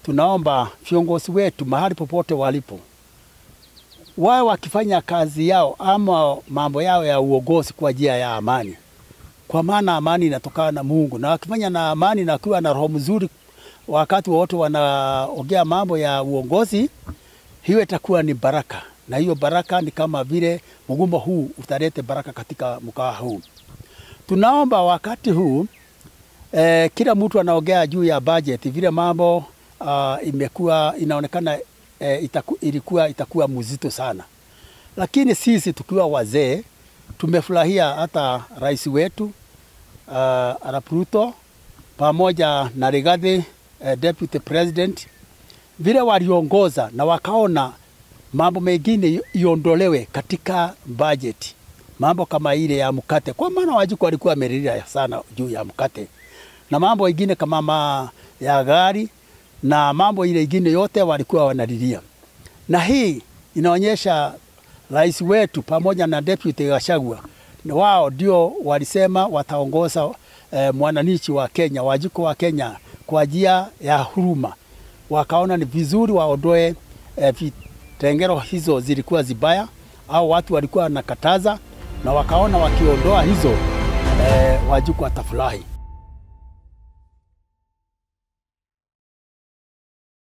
tunaomba viongozi wetu mahali popote walipo, wao wakifanya kazi yao ama mambo yao ya uongozi kwa njia ya amani. Kwa maana amani inatokana na Mungu, na wakifanya na amani na kuwa na roho mzuri wakati wote wanaongea mambo ya uongozi, hiyo itakuwa ni baraka. Na hiyo baraka ni kama vile mgumo huu utalete baraka katika mkoa huu. Tunaomba wakati huu kila mtu anaongea juu ya budget, vile mambo imekuwa inaonekana itakuwa mzito sana. Lakini sisi tukiwa wazee tumefurahia hata rais wetu Arap Ruto pamoja na Rigathi deputy president vile waliongoza na wakaona mambo mengine iondolewe katika budget. Mambo kama ile ya mkate, kwa maana Wanjiku walikuwa wamelilia sana juu ya mkate, na mambo mengine kama ya gari na mambo ile ingine yote walikuwa wanalilia. Na hii inaonyesha rais wetu pamoja na deputy Gachagua wao ndio walisema wataongoza mwananchi wa Kenya, Wanjiku wa Kenya kwa njia ya huruma. Wakaona ni vizuri waondoe vitengero hizo zilikuwa zibaya au watu walikuwa nakataza, na wakaona wakiondoa hizo Wanjiku watafurahi.